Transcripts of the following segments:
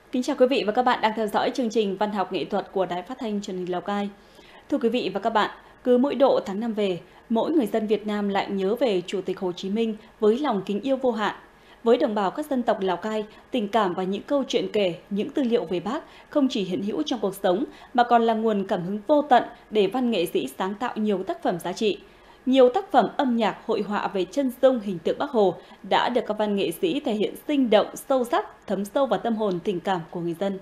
Kính chào quý vị và các bạn đang theo dõi chương trình Văn học nghệ thuật của Đài Phát thanh Truyền hình Lào Cai. Thưa quý vị và các bạn, cứ mỗi độ tháng 5 về, mỗi người dân Việt Nam lại nhớ về Chủ tịch Hồ Chí Minh với lòng kính yêu vô hạn. Với đồng bào các dân tộc Lào Cai, tình cảm và những câu chuyện kể, những tư liệu về Bác không chỉ hiện hữu trong cuộc sống mà còn là nguồn cảm hứng vô tận để văn nghệ sĩ sáng tạo nhiều tác phẩm giá trị. Nhiều tác phẩm âm nhạc, hội họa về chân dung hình tượng Bác Hồ đã được các văn nghệ sĩ thể hiện sinh động, sâu sắc, thấm sâu vào tâm hồn tình cảm của người dân.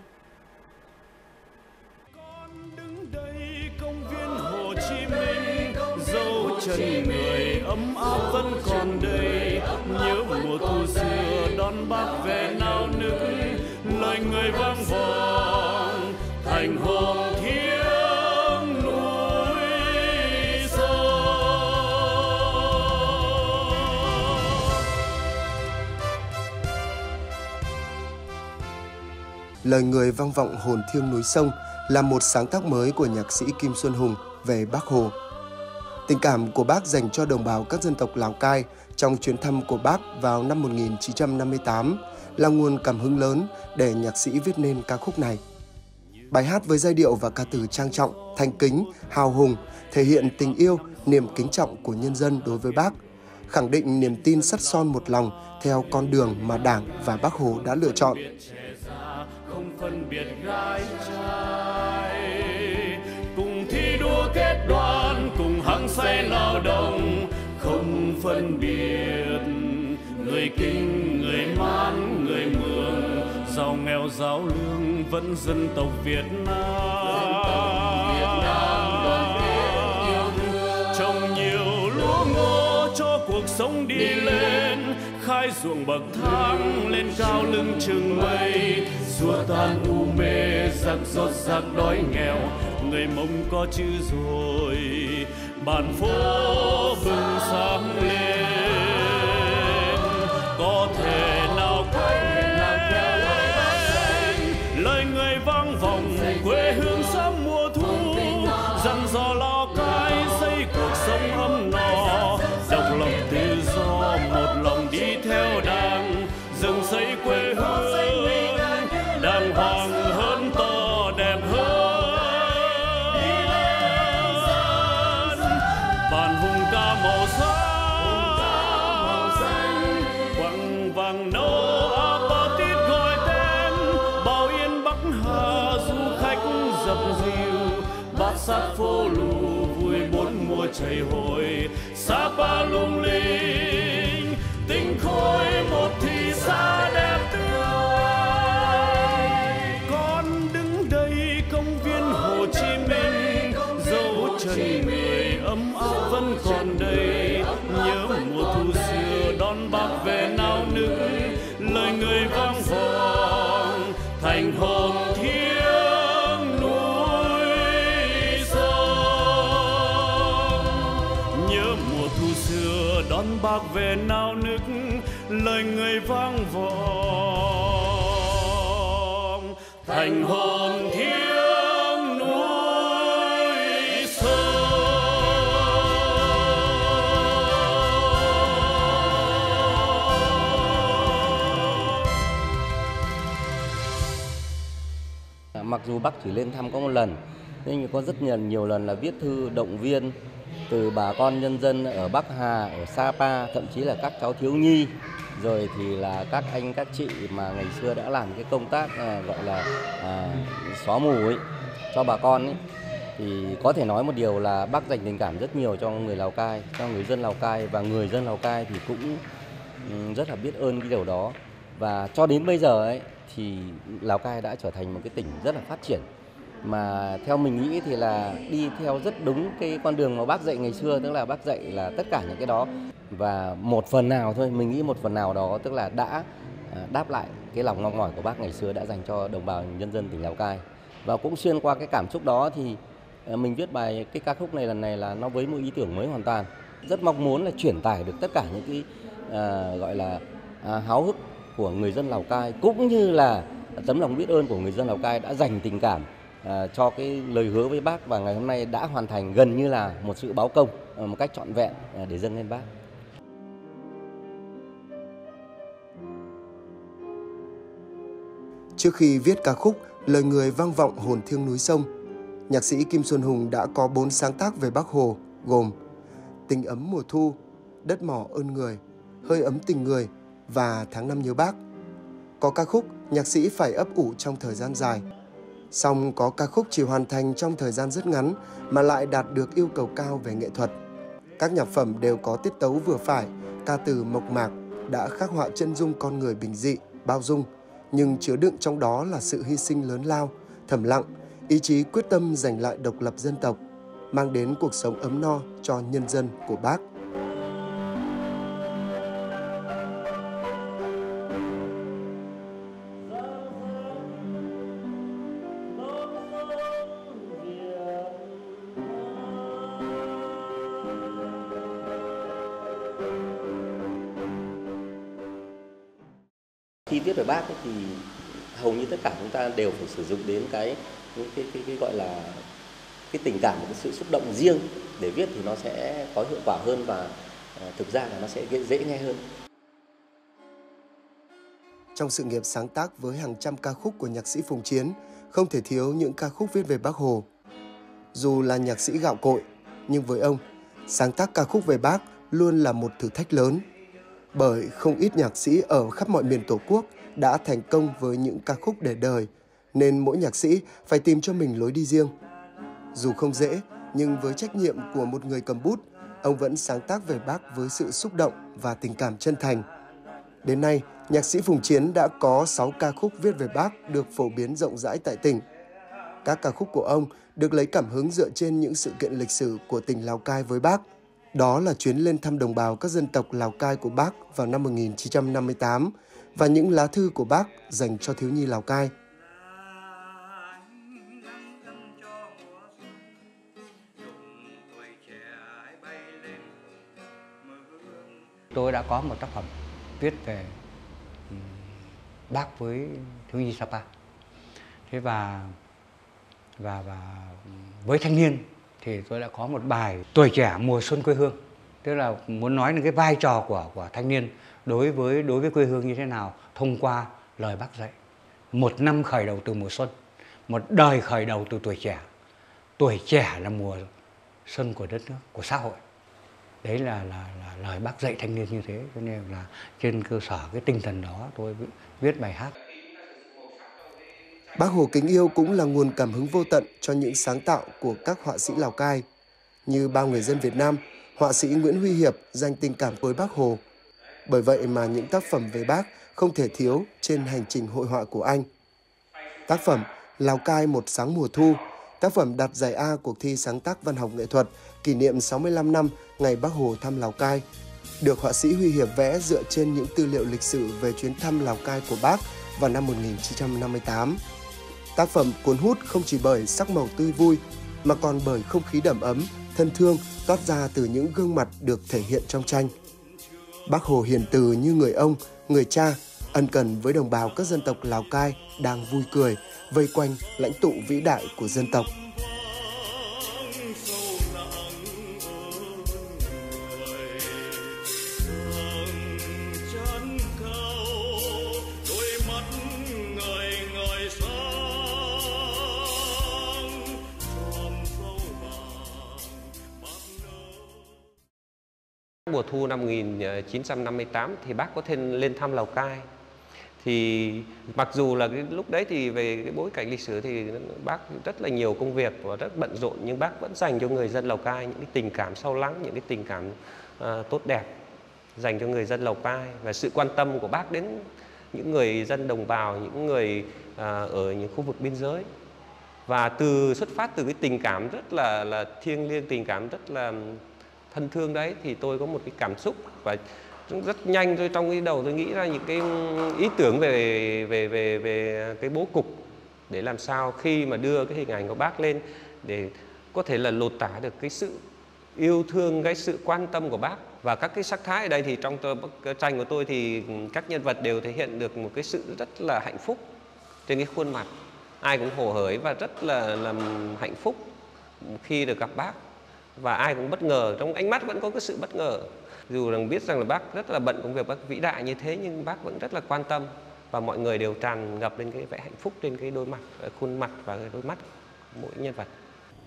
Con đứng đây công viên Hồ Chí Minh, dấu chân người ấm áp vẫn còn đây. Nhớ mùa thu xưa đón Bác về nao nức, lời người vang vọng thành hồn thiêng núi sâu. Lời người vang vọng hồn thiêng núi sông là một sáng tác mới của nhạc sĩ Kim Xuân Hùng về Bác Hồ. Tình cảm của Bác dành cho đồng bào các dân tộc Lào Cai trong chuyến thăm của Bác vào năm 1958 là nguồn cảm hứng lớn để nhạc sĩ viết nên ca khúc này. Bài hát với giai điệu và ca từ trang trọng, thanh kính, hào hùng thể hiện tình yêu, niềm kính trọng của nhân dân đối với Bác, khẳng định niềm tin sắt son một lòng theo con đường mà Đảng và Bác Hồ đã lựa chọn. Không phân biệt gái trai, cùng thi đua kết đoàn, cùng hăng say lao động, không phân biệt người Kinh, người Man, người Mường, giàu nghèo giáo lương vẫn dân tộc Việt Nam. Trồng nhiều lúa ngô cho cuộc sống đi lên, khai ruộng bậc thang lên cao lưng chừng mây, xua tan u mê giặc rốt giặc đói nghèo, người Mông có chữ rồi bản phố bừng sáng lên. Có thể nào quên lời người vang vọng quê hương sớm mùa thu, dặn dò Lào Cai xây cuộc sống ấm no, độc lập tự do một lòng đi theo Đảng, dựng xây quê hương đàng hoàng hơn, to đẹp hơn. Bản hùng ca màu xanh, quặng vàng nâu apatit gọi tên, Bảo Yên Bắc Hà du khách dập dìu, bát sát phố lù vui bốn mùa chảy hồi, Sapa lung linh tinh khôi một thị xã đẹp tươi. Con đứng đây công viên Hồ Chí Minh, dấu chân người ấm áp vẫn còn đây. Nhớ mùa thu xưa đón Bác về nao nức, lời người vang vọng thành hồn thiêng núi sông. Nhớ mùa thu xưa đón Bác về nao nức, lời người vang vọng thành hồn thiêng núi sông. Mặc dù Bác chỉ lên thăm có một lần, nhưng có rất nhiều lần là viết thư động viên từ bà con nhân dân ở Bắc Hà, ở Sapa, thậm chí là các cháu thiếu nhi, rồi thì là các anh các chị mà ngày xưa đã làm cái công tác gọi là xóa mù ấy cho bà con ấy. Thì có thể nói một điều là Bác dành tình cảm rất nhiều cho người Lào Cai, cho người dân Lào Cai, và người dân Lào Cai thì cũng rất là biết ơn cái điều đó. Và cho đến bây giờ ấy thì Lào Cai đã trở thành một cái tỉnh rất là phát triển, mà theo mình nghĩ thì là đi theo rất đúng cái con đường mà Bác dạy ngày xưa, tức là Bác dạy là tất cả những cái đó, và một phần nào thôi, mình nghĩ một phần nào đó tức là đã đáp lại cái lòng mong mỏi của Bác ngày xưa đã dành cho đồng bào nhân dân tỉnh Lào Cai. Và cũng xuyên qua cái cảm xúc đó thì mình viết bài cái ca khúc này lần này là nó với một ý tưởng mới hoàn toàn, rất mong muốn là truyền tải được tất cả những cái gọi là háo hức của người dân Lào Cai, cũng như là tấm lòng biết ơn của người dân Lào Cai đã dành tình cảm cho cái lời hứa với Bác, và ngày hôm nay đã hoàn thành gần như là một sự báo công một cách trọn vẹn để dâng lên Bác. Trước khi viết ca khúc Lời người vang vọng hồn thiêng núi sông, nhạc sĩ Kim Xuân Hùng đã có 4 sáng tác về Bác Hồ gồm Tình ấm mùa thu, Đất mỏ ơn người, Hơi ấm tình người và Tháng năm nhớ Bác. Có ca khúc nhạc sĩ phải ấp ủ trong thời gian dài, song có ca khúc chỉ hoàn thành trong thời gian rất ngắn mà lại đạt được yêu cầu cao về nghệ thuật. Các nhạc phẩm đều có tiết tấu vừa phải, ca từ mộc mạc, đã khắc họa chân dung con người bình dị, bao dung, nhưng chứa đựng trong đó là sự hy sinh lớn lao, thầm lặng, ý chí quyết tâm giành lại độc lập dân tộc, mang đến cuộc sống ấm no cho nhân dân của Bác. Khi viết về Bác ấy, thì hầu như tất cả chúng ta đều phải sử dụng đến cái gọi là cái tình cảm, cái sự xúc động riêng để viết thì nó sẽ có hiệu quả hơn và thực ra là nó sẽ dễ nghe hơn. Trong sự nghiệp sáng tác với hàng trăm ca khúc của nhạc sĩ Phùng Chiến, không thể thiếu những ca khúc viết về Bác Hồ. Dù là nhạc sĩ gạo cội, nhưng với ông, sáng tác ca khúc về Bác luôn là một thử thách lớn. Bởi không ít nhạc sĩ ở khắp mọi miền Tổ quốc đã thành công với những ca khúc để đời, nên mỗi nhạc sĩ phải tìm cho mình lối đi riêng. Dù không dễ, nhưng với trách nhiệm của một người cầm bút, ông vẫn sáng tác về Bác với sự xúc động và tình cảm chân thành. Đến nay, nhạc sĩ Phùng Chiến đã có 6 ca khúc viết về Bác được phổ biến rộng rãi tại tỉnh. Các ca khúc của ông được lấy cảm hứng dựa trên những sự kiện lịch sử của tỉnh Lào Cai với Bác. Đó là chuyến lên thăm đồng bào các dân tộc Lào Cai của Bác vào năm 1958 và những lá thư của Bác dành cho thiếu nhi Lào Cai. Tôi đã có một tác phẩm viết về Bác với thiếu nhi Sapa. Thế và với thanh niên thì tôi đã có một bài Tuổi trẻ mùa xuân quê hương. Tức là muốn nói đến cái vai trò của thanh niên đối với quê hương như thế nào thông qua lời Bác dạy. Một năm khởi đầu từ mùa xuân, một đời khởi đầu từ tuổi trẻ. Tuổi trẻ là mùa xuân của đất nước, của xã hội. Đấy là lời Bác dạy thanh niên như thế, cho nên là trên cơ sở cái tinh thần đó tôi viết bài hát. Bác Hồ kính yêu cũng là nguồn cảm hứng vô tận cho những sáng tạo của các họa sĩ Lào Cai. Như bao người dân Việt Nam, họa sĩ Nguyễn Huy Hiệp dành tình cảm với Bác Hồ. Bởi vậy mà những tác phẩm về Bác không thể thiếu trên hành trình hội họa của anh. Tác phẩm Lào Cai một sáng mùa thu, tác phẩm đạt giải A cuộc thi sáng tác văn học nghệ thuật kỷ niệm 65 năm ngày Bác Hồ thăm Lào Cai, được họa sĩ Huy Hiệp vẽ dựa trên những tư liệu lịch sử về chuyến thăm Lào Cai của Bác vào năm 1958. Tác phẩm cuốn hút không chỉ bởi sắc màu tươi vui, mà còn bởi không khí đầm ấm, thân thương toát ra từ những gương mặt được thể hiện trong tranh. Bác Hồ hiền từ như người ông, người cha, ân cần với đồng bào các dân tộc Lào Cai đang vui cười, vây quanh lãnh tụ vĩ đại của dân tộc. Mùa thu năm 1958 thì Bác có lên thăm Lào Cai. Thì mặc dù là cái lúc đấy thì về cái bối cảnh lịch sử thì Bác rất là nhiều công việc và rất bận rộn, nhưng Bác vẫn dành cho người dân Lào Cai những cái tình cảm sâu lắng, những cái tình cảm tốt đẹp dành cho người dân Lào Cai, và sự quan tâm của Bác đến những người dân đồng bào, những người ở những khu vực biên giới. Và xuất phát từ cái tình cảm rất là thiêng liêng, tình cảm rất là thân thương đấy, thì tôi có một cái cảm xúc và rất nhanh tôi trong cái đầu tôi nghĩ ra những cái ý tưởng về cái bố cục để làm sao khi mà đưa cái hình ảnh của Bác lên để có thể là lột tả được cái sự yêu thương, cái sự quan tâm của Bác. Và các cái sắc thái ở đây thì trong tranh của tôi thì các nhân vật đều thể hiện được một cái sự rất là hạnh phúc trên cái khuôn mặt, ai cũng hồ hởi và rất là hạnh phúc khi được gặp Bác. Và ai cũng bất ngờ, trong ánh mắt vẫn có cái sự bất ngờ. Dù rằng biết rằng là Bác rất là bận công việc, Bác vĩ đại như thế, nhưng Bác vẫn rất là quan tâm và mọi người đều tràn ngập lên cái vẻ hạnh phúc trên cái đôi mặt, khuôn mặt và đôi mắt của mỗi nhân vật.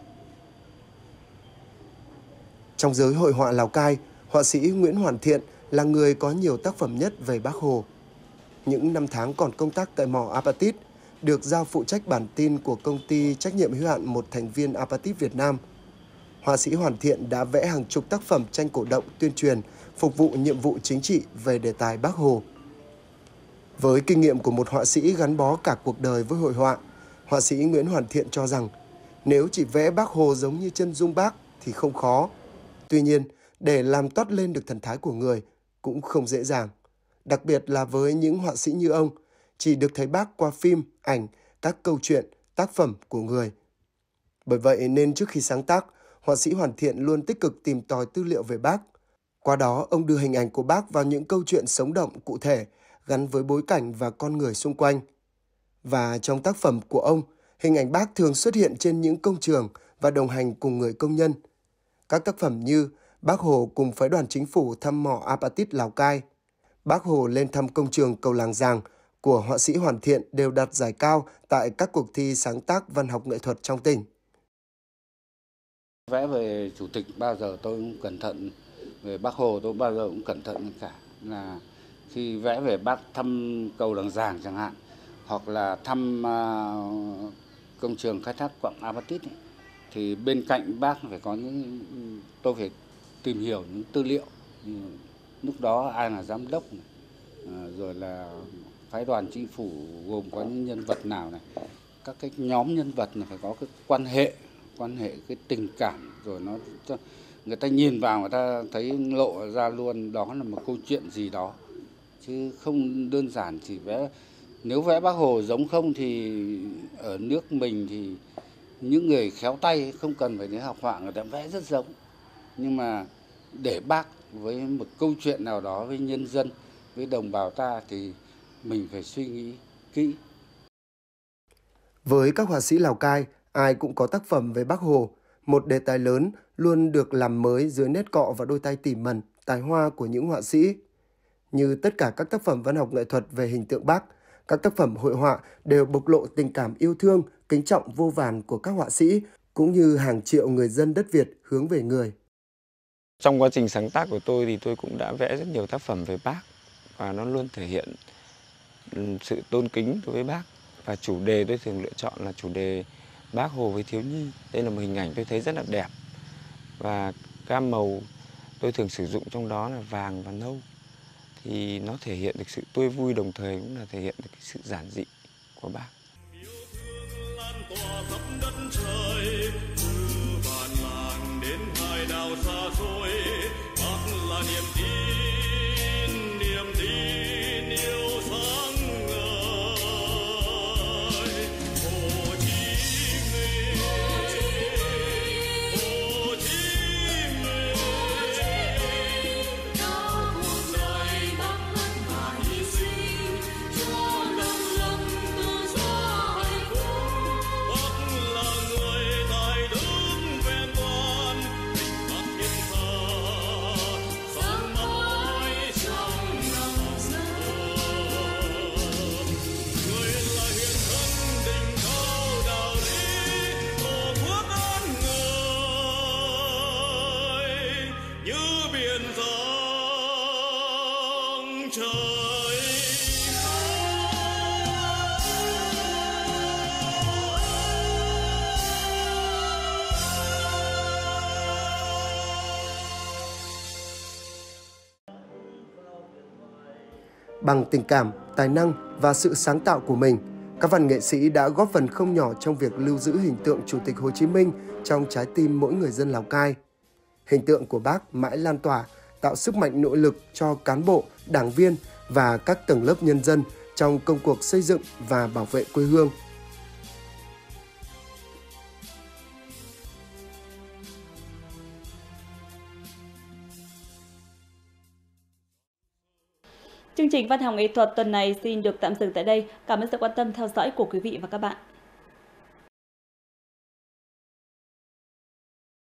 Trong giới hội họa Lào Cai, họa sĩ Nguyễn Hoàn Thiện là người có nhiều tác phẩm nhất về Bác Hồ. Những năm tháng còn công tác tại mỏ Apatit, được giao phụ trách bản tin của công ty trách nhiệm hữu hạn một thành viên Apatit Việt Nam. Họa sĩ Hoàn Thiện đã vẽ hàng chục tác phẩm tranh cổ động tuyên truyền, phục vụ nhiệm vụ chính trị về đề tài Bác Hồ. Với kinh nghiệm của một họa sĩ gắn bó cả cuộc đời với hội họa, họa sĩ Nguyễn Hoàn Thiện cho rằng nếu chỉ vẽ Bác Hồ giống như chân dung Bác thì không khó. Tuy nhiên, để làm toát lên được thần thái của người cũng không dễ dàng. Đặc biệt là với những họa sĩ như ông, chỉ được thấy Bác qua phim, ảnh, các câu chuyện, tác phẩm của người. Bởi vậy nên trước khi sáng tác, họa sĩ Hoàn Thiện luôn tích cực tìm tòi tư liệu về Bác. Qua đó, ông đưa hình ảnh của Bác vào những câu chuyện sống động cụ thể, gắn với bối cảnh và con người xung quanh. Và trong tác phẩm của ông, hình ảnh Bác thường xuất hiện trên những công trường và đồng hành cùng người công nhân. Các tác phẩm như Bác Hồ cùng phái đoàn chính phủ thăm mỏ Apatit Lào Cai, Bác Hồ lên thăm công trường cầu Làng Giàng của họa sĩ Hoàn Thiện đều đạt giải cao tại các cuộc thi sáng tác văn học nghệ thuật trong tỉnh. Vẽ về Chủ tịch bao giờ tôi cũng cẩn thận, về Bác Hồ tôi bao giờ cũng cẩn thận cả. Là khi vẽ về Bác thăm cầu Làng Giàng chẳng hạn, hoặc là thăm công trường khai thác quặng Apatit ấy, thì bên cạnh Bác phải có những, tôi phải tìm hiểu những tư liệu. Lúc đó ai là giám đốc này, rồi là phái đoàn chính phủ gồm có những nhân vật nào này, các cái nhóm nhân vật này phải có cái quan hệ cái tình cảm, rồi nó người ta nhìn vào người ta thấy lộ ra luôn đó là một câu chuyện gì đó, chứ không đơn giản chỉ vẽ. Nếu vẽ Bác Hồ giống không thì ở nước mình thì những người khéo tay không cần phải đến học họa người ta vẽ rất giống, nhưng mà để Bác với một câu chuyện nào đó với nhân dân, với đồng bào ta thì mình phải suy nghĩ kỹ. Với các họa sĩ Lào Cai, ai cũng có tác phẩm về Bác Hồ, một đề tài lớn luôn được làm mới dưới nét cọ và đôi tay tỉ mẩn, tài hoa của những họa sĩ. Như tất cả các tác phẩm văn học nghệ thuật về hình tượng Bác, các tác phẩm hội họa đều bộc lộ tình cảm yêu thương, kính trọng vô vàn của các họa sĩ, cũng như hàng triệu người dân đất Việt hướng về người. Trong quá trình sáng tác của tôi thì tôi cũng đã vẽ rất nhiều tác phẩm về Bác, và nó luôn thể hiện sự tôn kính đối với Bác. Và chủ đề tôi thường lựa chọn là chủ đề Bác Hồ với thiếu nhi. Đây là một hình ảnh tôi thấy rất là đẹp. Và gam màu tôi thường sử dụng trong đó là vàng và nâu. Thì nó thể hiện được sự tươi vui, đồng thời cũng là thể hiện được cái sự giản dị của Bác. Yêu thương lan tỏa khắp đất trời, từ bản làng đến hải đảo xa xôi, Bác là niềm tin yêu sáng ngời. Hồ Chí Minh, Hồ Chí Minh, đó cuộc đời Bác ân và hy sinh cho đồng lòng tự do hạnh phúc. Bác là người tài đức vẹn toàn, tình Bác hiền thờ sáng mãi trong lòng dân. Người là hiền thân đỉnh cao đạo lý, tổ quốc an người như biển rộng trời. Bằng tình cảm, tài năng và sự sáng tạo của mình, các văn nghệ sĩ đã góp phần không nhỏ trong việc lưu giữ hình tượng Chủ tịch Hồ Chí Minh trong trái tim mỗi người dân Lào Cai. Hình tượng của Bác mãi lan tỏa, tạo sức mạnh nội lực cho cán bộ, đảng viên và các tầng lớp nhân dân trong công cuộc xây dựng và bảo vệ quê hương. Chương trình Văn học nghệ thuật tuần này xin được tạm dừng tại đây. Cảm ơn sự quan tâm theo dõi của quý vị và các bạn.